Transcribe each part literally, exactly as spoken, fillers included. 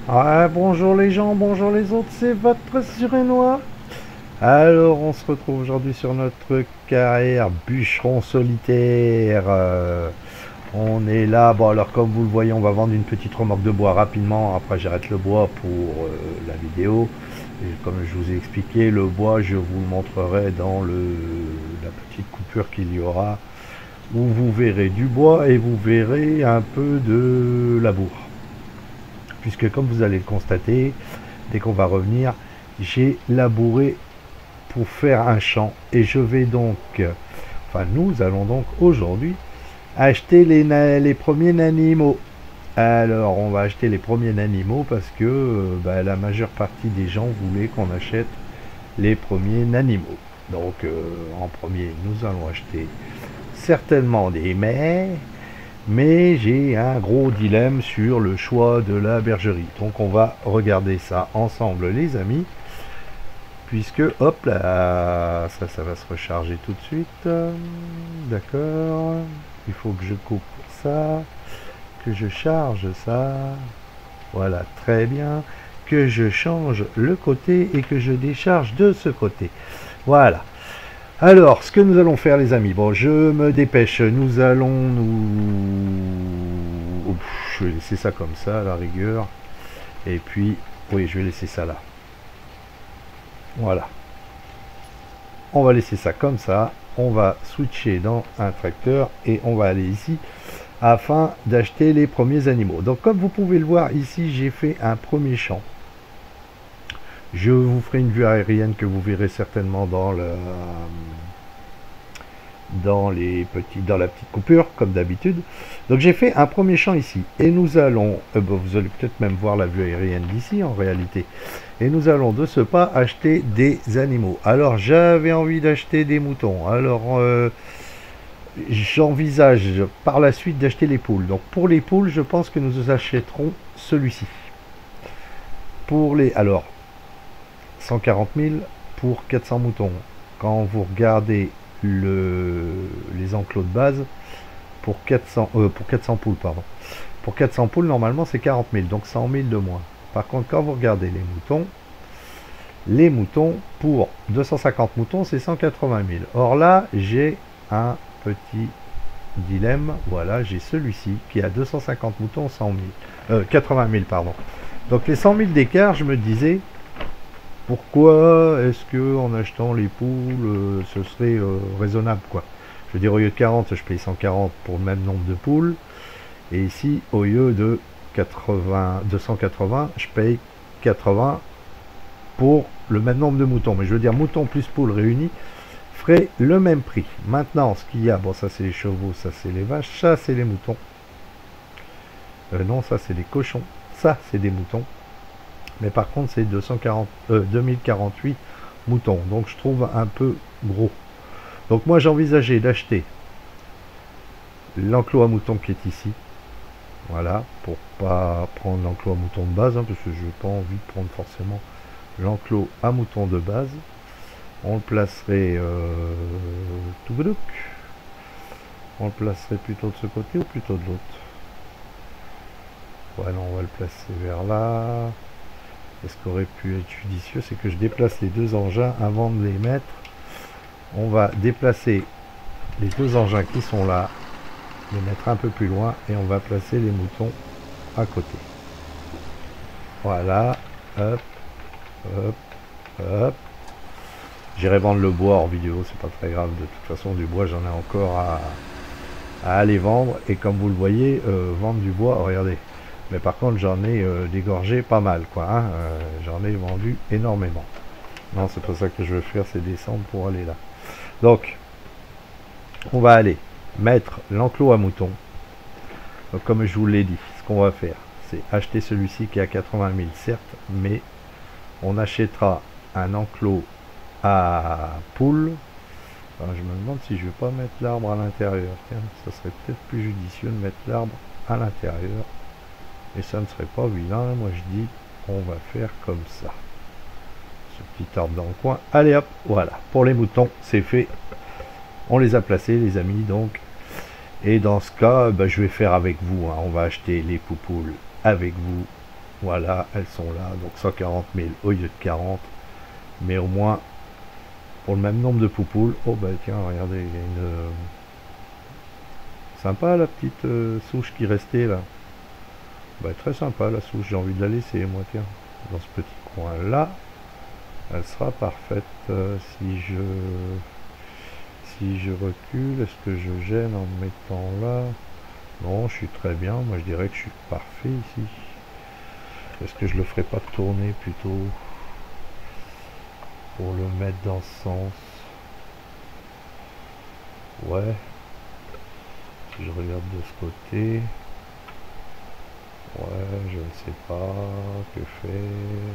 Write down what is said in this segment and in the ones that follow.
Ah, bonjour les gens, bonjour les autres, c'est votre Surénois. Alors, on se retrouve aujourd'hui sur notre carrière bûcheron solitaire. Euh, on est là, bon alors comme vous le voyez, on va vendre une petite remorque de bois rapidement. Après, j'arrête le bois pour euh, la vidéo. Et comme je vous ai expliqué, le bois, je vous le montrerai dans le, la petite coupure qu'il y aura, où vous verrez du bois et vous verrez un peu de labour. Puisque comme vous allez le constater, dès qu'on va revenir, j'ai labouré pour faire un champ. Et je vais donc, enfin nous allons donc aujourd'hui acheter les, les premiers nanimaux. Alors on va acheter les premiers nanimaux parce que euh, bah, la majeure partie des gens voulaient qu'on achète les premiers nanimaux. Donc euh, en premier nous allons acheter certainement des mets. Mais j'ai un gros dilemme sur le choix de la bergerie. Donc on va regarder ça ensemble les amis. Puisque hop là, ça, ça va se recharger tout de suite. D'accord. Il faut que je coupe ça. Que je charge ça. Voilà, très bien. Que je change le côté et que je décharge de ce côté. Voilà. Alors, ce que nous allons faire les amis, bon je me dépêche, nous allons nous... Ouf, je vais laisser ça comme ça à la rigueur, et puis, oui je vais laisser ça là, voilà, on va laisser ça comme ça, on va switcher dans un tracteur, et on va aller ici, afin d'acheter les premiers animaux. Donc comme vous pouvez le voir ici, j'ai fait un premier champ. Je vous ferai une vue aérienne que vous verrez certainement dans le dans les petits dans la petite coupure comme d'habitude. Donc j'ai fait un premier champ ici et nous allons euh, bon, vous allez peut-être même voir la vue aérienne d'ici en réalité, et nous allons de ce pas acheter des animaux. Alors j'avais envie d'acheter des moutons, alors euh, j'envisage par la suite d'acheter les poules. Donc pour les poules je pense que nous achèterons celui-ci pour les alors cent quarante mille pour quatre cents moutons. Quand vous regardez le, les enclos de base, pour quatre cents, euh, pour quatre cents poules, pardon. Pour quatre cents poules, normalement, c'est quarante mille, donc cent mille de moins. Par contre, quand vous regardez les moutons, les moutons, pour deux cent cinquante moutons, c'est cent quatre-vingt mille. Or là, j'ai un petit dilemme. Voilà, j'ai celui-ci qui a deux cent cinquante moutons, cent mille, euh, quatre-vingt mille, pardon. Donc les cent mille d'écart, je me disais, pourquoi est-ce que en achetant les poules, euh, ce serait euh, raisonnable quoi. Je veux dire, au lieu de quarante, je paye cent quarante pour le même nombre de poules. Et ici, au lieu de quatre-vingts, deux cent quatre-vingts, je paye quatre-vingts pour le même nombre de moutons. Mais je veux dire, moutons plus poules réunis ferait le même prix. Maintenant, ce qu'il y a, bon, ça c'est les chevaux, ça c'est les vaches, ça c'est les moutons. Euh, non, ça c'est les cochons, ça c'est des moutons. Mais par contre c'est deux cent quarante, euh, deux mille quarante-huit moutons, donc je trouve un peu gros. Donc moi j'ai envisagé d'acheter l'enclos à moutons qui est ici, voilà, pour pas prendre l'enclos à moutons de base, hein, parce que je n'ai pas envie de prendre forcément l'enclos à moutons de base. On le placerait euh, tout bedouk. On le placerait plutôt de ce côté ou plutôt de l'autre. Voilà, on va le placer vers là. Et ce qui aurait pu être judicieux, c'est que je déplace les deux engins avant de les mettre. On va déplacer les deux engins qui sont là, les mettre un peu plus loin, et on va placer les moutons à côté. Voilà, hop, hop, hop. J'irai vendre le bois en vidéo, c'est pas très grave, de toute façon du bois j'en ai encore à, à aller vendre, et comme vous le voyez, euh, vendre du bois, regardez. Mais par contre j'en ai euh, dégorgé pas mal quoi, hein. euh, j'en ai vendu énormément. Non, c'est pas ça que je veux faire, c'est descendre pour aller là. Donc on va aller mettre l'enclos à moutons. Donc comme je vous l'ai dit, ce qu'on va faire, c'est acheter celui-ci qui est à quatre-vingt mille certes, mais on achètera un enclos à poules. Alors, je me demande si je vais pas mettre l'arbre à l'intérieur. Tiens, ça serait peut-être plus judicieux de mettre l'arbre à l'intérieur. Et ça ne serait pas vilain, moi je dis on va faire comme ça. Ce petit arbre dans le coin. Allez hop, voilà. Pour les moutons, c'est fait. On les a placés les amis donc. Et dans ce cas, bah, je vais faire avec vous. Hein. On va acheter les poupoules avec vous. Voilà, elles sont là, donc cent quarante mille au lieu de quarante, mais au moins pour le même nombre de poupoules. Oh bah tiens, regardez, il y a une euh, sympa la petite euh, souche qui restait là. Bah très sympa la souche, j'ai envie de la laisser moi, tiens, dans ce petit coin là, elle sera parfaite. Euh, si je si je recule, est-ce que je gêne en me mettant là? Non, je suis très bien, moi je dirais que je suis parfait ici. Est-ce que je le ferai pas tourner plutôt pour le mettre dans ce sens? Ouais. Si je regarde de ce côté. Ouais, je ne sais pas. Que faire?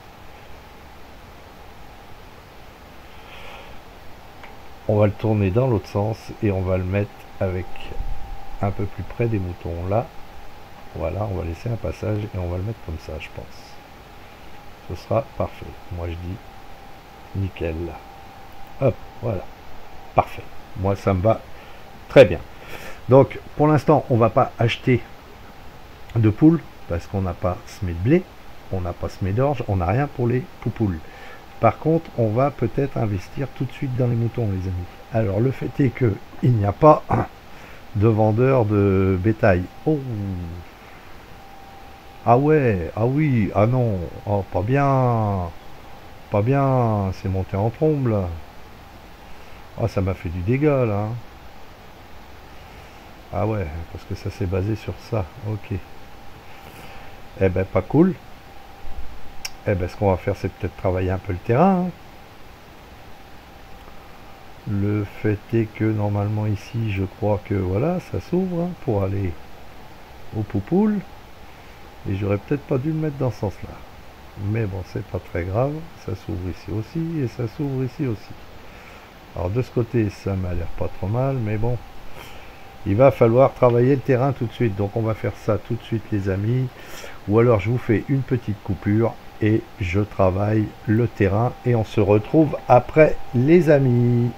On va le tourner dans l'autre sens et on va le mettre avec un peu plus près des moutons là. Voilà, on va laisser un passage et on va le mettre comme ça, je pense. Ce sera parfait. Moi je dis nickel. Hop, voilà. Parfait. Moi ça me va très bien. Donc pour l'instant on va pas acheter de poules parce qu'on n'a pas semé de blé, on n'a pas semé d'orge, on n'a rien pour les poupoules. Par contre on va peut-être investir tout de suite dans les moutons, les amis. Alors le fait est que il n'y a pas de vendeur de bétail. Oh, ah ouais, ah oui, ah non, oh pas bien, pas bien, c'est monté en trombe là. Ah ça m'a fait du dégât là. Ah ouais, parce que ça s'est basé sur ça, ok. Eh ben pas cool. Eh ben ce qu'on va faire c'est peut-être travailler un peu le terrain. Hein. Le fait est que normalement ici je crois que voilà ça s'ouvre hein, pour aller aux poupoules. Et j'aurais peut-être pas dû le mettre dans ce sens là. Mais bon c'est pas très grave. Ça s'ouvre ici aussi et ça s'ouvre ici aussi. Alors de ce côté ça m'a l'air pas trop mal mais bon. Il va falloir travailler le terrain tout de suite. Donc on va faire ça tout de suite les amis. Ou alors je vous fais une petite coupure et je travaille le terrain. Et on se retrouve après les amis.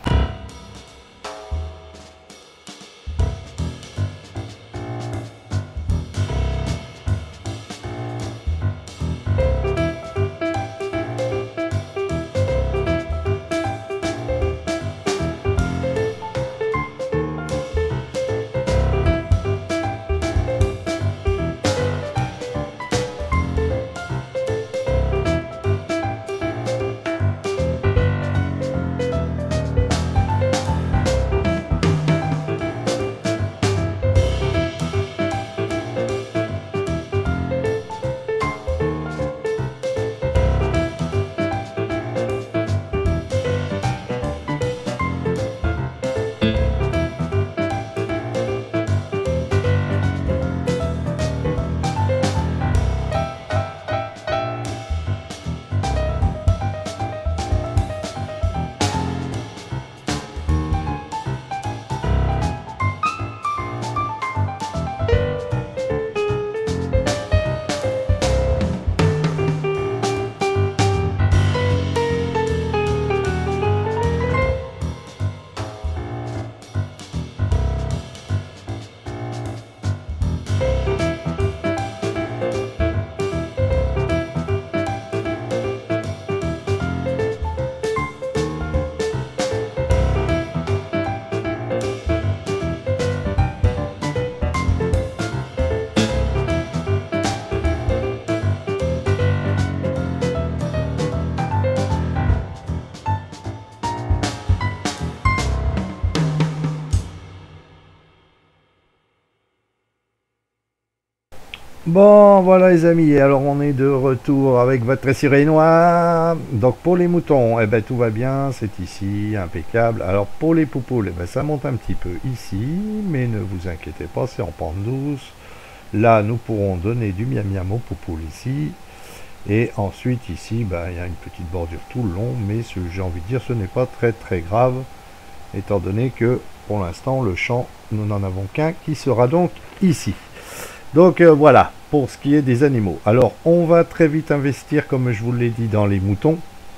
Bon, voilà les amis, et alors on est de retour avec votre récit rénois. Donc pour les moutons, eh ben tout va bien, c'est ici, impeccable. Alors pour les poupoules, eh ben ça monte un petit peu ici, mais ne vous inquiétez pas, c'est en pente douce. Là, nous pourrons donner du miam miam aux poupoules ici. Et ensuite ici, ben, il y a une petite bordure tout le long, mais j'ai envie de dire ce n'est pas très très grave, étant donné que pour l'instant le champ, nous n'en avons qu'un qui sera donc ici. Donc euh, voilà, pour ce qui est des animaux. Alors, on va très vite investir, comme je vous l'ai dit, dans les moutons.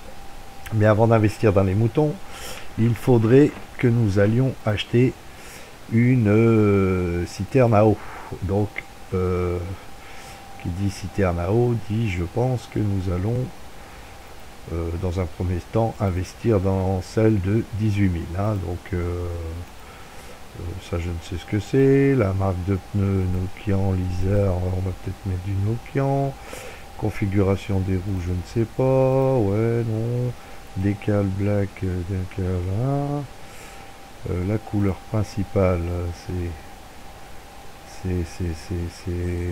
Mais avant d'investir dans les moutons, il faudrait que nous allions acheter une euh, citerne à eau. Donc, euh, Qui dit citerne à eau dit je pense que nous allons euh, dans un premier temps investir dans celle de dix-huit mille, hein, donc euh, euh, ça je ne sais ce que c'est. La marque de pneus Nokian, Lizard, on va peut-être mettre du Nokian. Configuration des roues, je ne sais pas. Ouais, non. Décal black, euh, décal là. Euh, la couleur principale, c'est c'est c'est c'est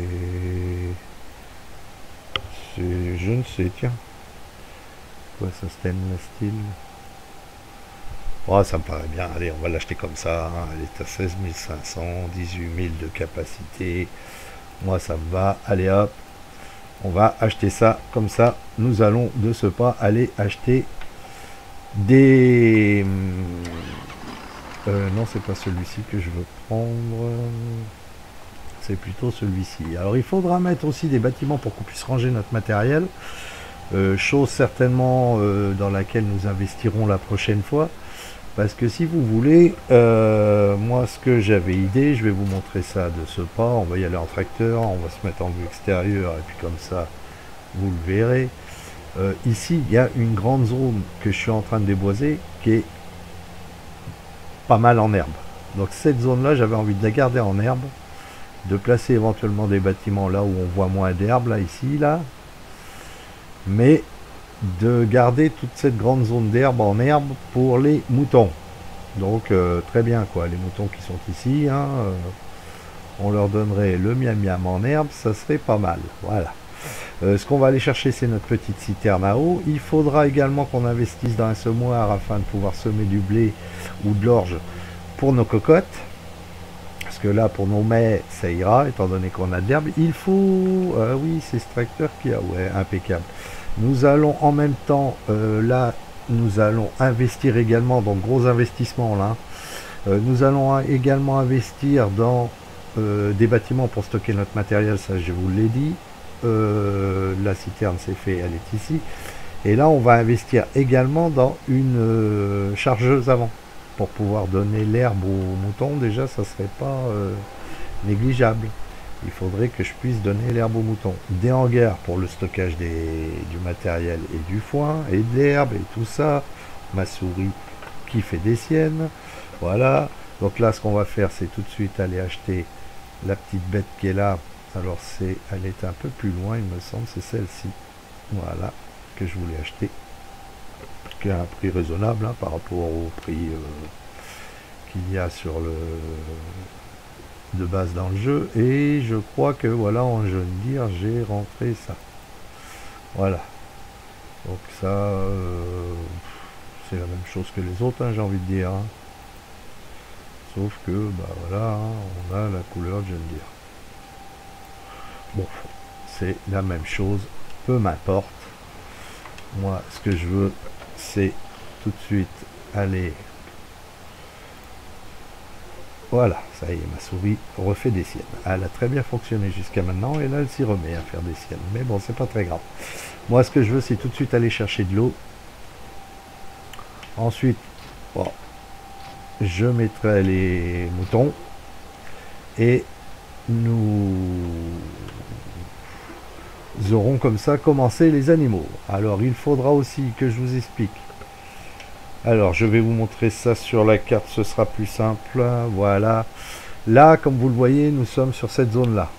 c'est je ne sais, tiens. Quoi ça, stainless steel? Oh, ça me paraît bien. Allez, on va l'acheter comme ça, hein. Elle est à seize mille cinq cents, dix-huit mille de capacité. Moi ça me va. Allez hop, on va acheter ça comme ça. Nous allons de ce pas aller acheter des euh, non, c'est pas celui-ci que je veux prendre, c'est plutôt celui-ci. Alors il faudra mettre aussi des bâtiments pour qu'on puisse ranger notre matériel, euh, chose certainement euh, dans laquelle nous investirons la prochaine fois, parce que si vous voulez, euh, moi ce que j'avais idée, je vais vous montrer ça de ce pas. On va y aller en tracteur, on va se mettre en vue extérieure et puis comme ça vous le verrez. Euh, ici il y a une grande zone que je suis en train de déboiser qui est pas mal en herbe. Donc cette zone là j'avais envie de la garder en herbe, de placer éventuellement des bâtiments là où on voit moins d'herbe, là ici là, mais de garder toute cette grande zone d'herbe en herbe pour les moutons. Donc euh, très bien quoi, les moutons qui sont ici, hein, euh, on leur donnerait le miam miam en herbe, ça serait pas mal. Voilà. Euh, ce qu'on va aller chercher, c'est notre petite citerne à eau. Il faudra également qu'on investisse dans un semoir afin de pouvoir semer du blé ou de l'orge pour nos cocottes. Parce que là, pour nos mets, ça ira, étant donné qu'on a de l'herbe. Il faut... Euh, oui, c'est ce tracteur qui a... Ouais, impeccable. Nous allons en même temps, euh, là, nous allons investir également, donc gros investissement là. Euh, nous allons également investir dans euh, des bâtiments pour stocker notre matériel, ça je vous l'ai dit. Euh, la citerne c'est fait, elle est ici, et là on va investir également dans une euh, chargeuse avant pour pouvoir donner l'herbe aux moutons. Déjà ça serait pas euh, négligeable, il faudrait que je puisse donner l'herbe aux moutons, des hangars pour le stockage des, du matériel et du foin et de l'herbe et tout ça, ma souris qui fait des siennes. Voilà, donc là ce qu'on va faire c'est tout de suite aller acheter la petite bête qui est là. Alors c'est, elle est un peu plus loin il me semble, c'est celle-ci, voilà, que je voulais acheter, qui a un prix raisonnable hein, par rapport au prix euh, qu'il y a sur le de base dans le jeu. Et je crois que voilà, en jeune dire, j'ai rentré ça, voilà, donc ça euh, c'est la même chose que les autres hein, j'ai envie de dire hein. Sauf que bah voilà, hein, on a la couleur de jeune dire. Bon, c'est la même chose, peu m'importe. Moi, ce que je veux, c'est tout de suite aller... Voilà, ça y est, ma souris refait des siennes. Elle a très bien fonctionné jusqu'à maintenant, et là, elle s'y remet à faire des siennes. Mais bon, c'est pas très grave. Moi, ce que je veux, c'est tout de suite aller chercher de l'eau. Ensuite, bon, je mettrai les moutons. Et nous... Nous aurons comme ça commencé les animaux. Alors il faudra aussi que je vous explique. Alors je vais vous montrer ça sur la carte, ce sera plus simple. Voilà. Là, comme vous le voyez, nous sommes sur cette zone là.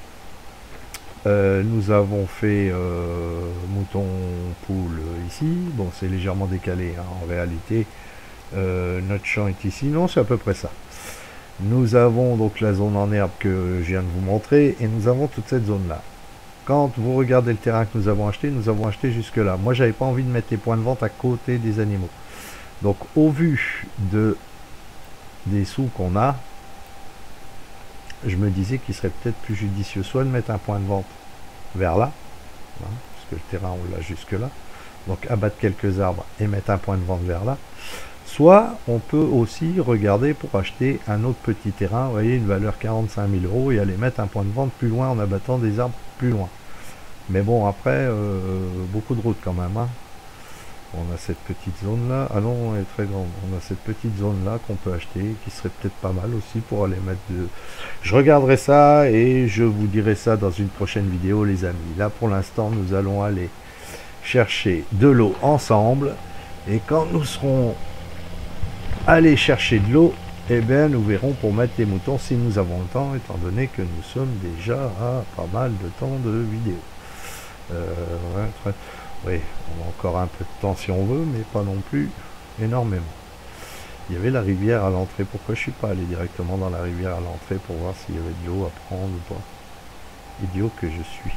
Euh, nous avons fait euh, mouton, poule ici. Bon, c'est légèrement décalé hein, en réalité. Euh, notre champ est ici. Non, c'est à peu près ça. Nous avons donc la zone en herbe que je viens de vous montrer. Et nous avons toute cette zone là. Quand vous regardez le terrain que nous avons acheté, nous avons acheté jusque là. Moi, j'avais pas envie de mettre les points de vente à côté des animaux. Donc, au vu de des sous qu'on a, je me disais qu'il serait peut-être plus judicieux soit de mettre un point de vente vers là, hein, parce que le terrain on l'a jusque là. Donc, abattre quelques arbres et mettre un point de vente vers là. Soit on peut aussi regarder pour acheter un autre petit terrain, vous voyez, une valeur quarante-cinq mille euros, et aller mettre un point de vente plus loin en abattant des arbres plus loin. Mais bon, après, euh, beaucoup de routes quand même. Hein. On a cette petite zone là, ah non, elle est très grande. On a cette petite zone là qu'on peut acheter, qui serait peut-être pas mal aussi pour aller mettre de... Je regarderai ça et je vous dirai ça dans une prochaine vidéo les amis. Là pour l'instant nous allons aller chercher de l'eau ensemble. Et quand nous serons allés chercher de l'eau, eh bien nous verrons pour mettre les moutons si nous avons le temps, étant donné que nous sommes déjà à pas mal de temps de vidéo. Euh, ouais, très... Oui, on a encore un peu de temps si on veut, mais pas non plus énormément. Il y avait la rivière à l'entrée. Pourquoi je suis pas allé directement dans la rivière à l'entrée pour voir s'il y avait de l'eau à prendre ou pas? Idiot que je suis.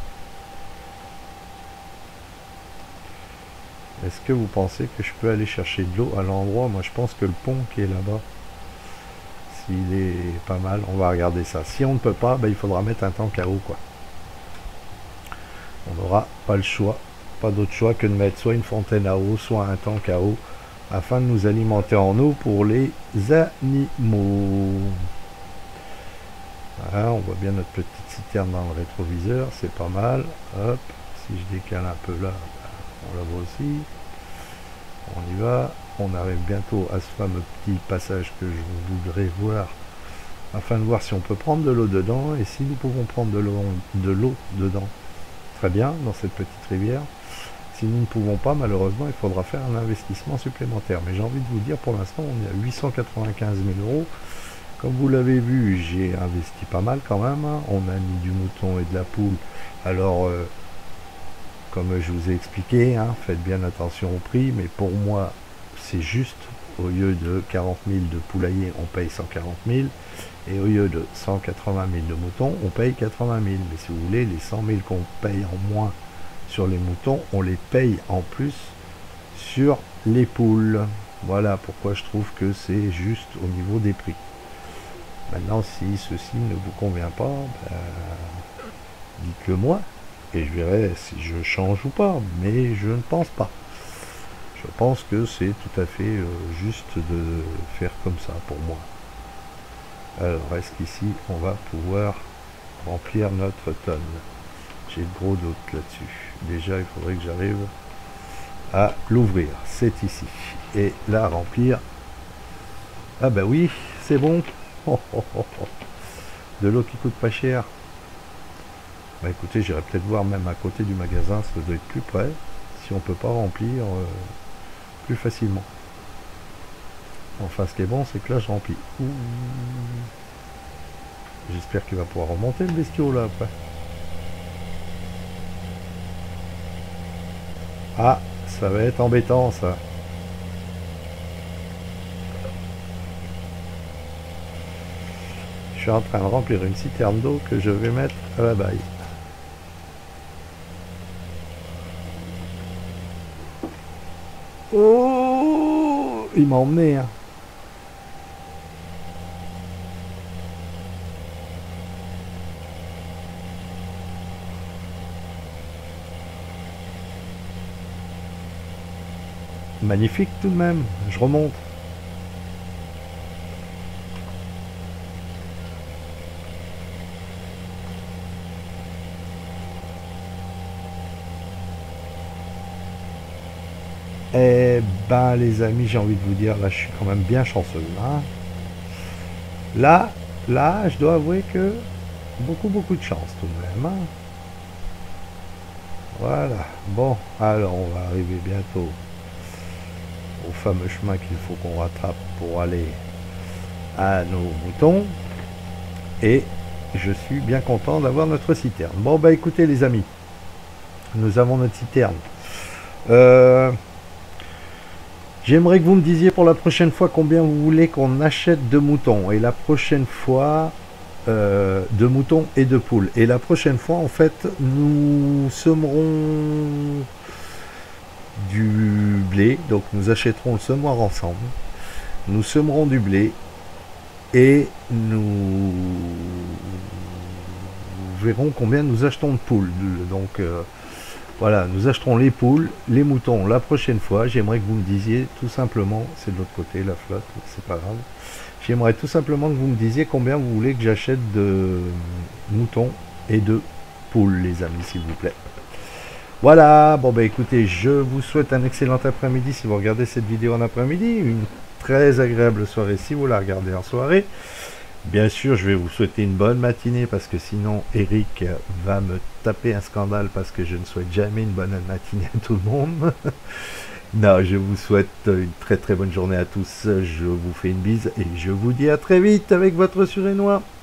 Est-ce que vous pensez que je peux aller chercher de l'eau à l'endroit? Moi je pense que le pont qui est là-bas, s'il est pas mal, on va regarder ça. Si on ne peut pas, ben, il faudra mettre un tank à eau quoi. On n'aura pas le choix. Pas d'autre choix que de mettre soit une fontaine à eau, soit un tank à eau, afin de nous alimenter en eau pour les animaux. Voilà, on voit bien notre petite citerne dans le rétroviseur, c'est pas mal. Hop, si je décale un peu là, on la voit aussi. On y va, on arrive bientôt à ce fameux petit passage que je voudrais voir, afin de voir si on peut prendre de l'eau dedans, et si nous pouvons prendre de l'eau de l'eau dedans, très bien, dans cette petite rivière. Si nous ne pouvons pas, malheureusement, il faudra faire un investissement supplémentaire. Mais j'ai envie de vous dire, pour l'instant, on est à huit cent quatre-vingt-quinze mille euros. Comme vous l'avez vu, j'ai investi pas mal quand même. On a mis du mouton et de la poule. Alors, euh, comme je vous ai expliqué, hein, faites bien attention au prix. Mais pour moi, c'est juste. Au lieu de quarante mille de poulailler, on paye cent quarante mille. Et au lieu de cent quatre-vingt mille de moutons, on paye quatre-vingt mille. Mais si vous voulez, les cent mille qu'on paye en moins sur les moutons, on les paye en plus sur les poules. Voilà pourquoi je trouve que c'est juste au niveau des prix. Maintenant, si ceci ne vous convient pas, ben, dites-le moi et je verrai si je change ou pas, mais je ne pense pas. Je pense que c'est tout à fait euh, juste de faire comme ça pour moi. Alors, est-ce qu'ici on va pouvoir remplir notre tonne? J'ai le gros doute là-dessus. Déjà, il faudrait que j'arrive à l'ouvrir. C'est ici. Et la remplir. Ah bah oui, c'est bon. Oh, oh, oh, oh. De l'eau qui coûte pas cher. Bah écoutez, j'irai peut-être voir même à côté du magasin, ça doit être plus près. Si on peut pas remplir euh, plus facilement. Enfin, ce qui est bon, c'est que là, je remplis. J'espère qu'il va pouvoir remonter le bestiau là après. Ah, ça va être embêtant ça. Je suis en train de remplir une citerne d'eau que je vais mettre à la baille. Oh, il m'a emmené. Hein. Magnifique tout de même. Je remonte. Eh ben les amis, j'ai envie de vous dire, là je suis quand même bien chanceux. Hein. Là, là, je dois avouer que beaucoup beaucoup de chance tout de même. Hein. Voilà. Bon, alors on va arriver bientôt au fameux chemin qu'il faut qu'on rattrape pour aller à nos moutons. Et je suis bien content d'avoir notre citerne. Bon bah écoutez les amis, nous avons notre citerne. Euh, J'aimerais que vous me disiez pour la prochaine fois combien vous voulez qu'on achète de moutons. Et la prochaine fois, euh, de moutons et de poules. Et la prochaine fois, en fait, nous semerons du blé. Donc nous achèterons le semoir ensemble. Nous semerons du blé. Et nous verrons combien nous achetons de poules. Donc... Euh, voilà, nous acheterons les poules, les moutons la prochaine fois. J'aimerais que vous me disiez tout simplement, c'est de l'autre côté la flotte, c'est pas grave. J'aimerais tout simplement que vous me disiez combien vous voulez que j'achète de moutons et de poules, les amis, s'il vous plaît. Voilà, bon bah écoutez, je vous souhaite un excellent après-midi si vous regardez cette vidéo en après-midi, une très agréable soirée si vous la regardez en soirée. Bien sûr, je vais vous souhaiter une bonne matinée parce que sinon Eric va me taper un scandale parce que je ne souhaite jamais une bonne matinée à tout le monde. Non, je vous souhaite une très très bonne journée à tous, je vous fais une bise et je vous dis à très vite avec votre Surénois.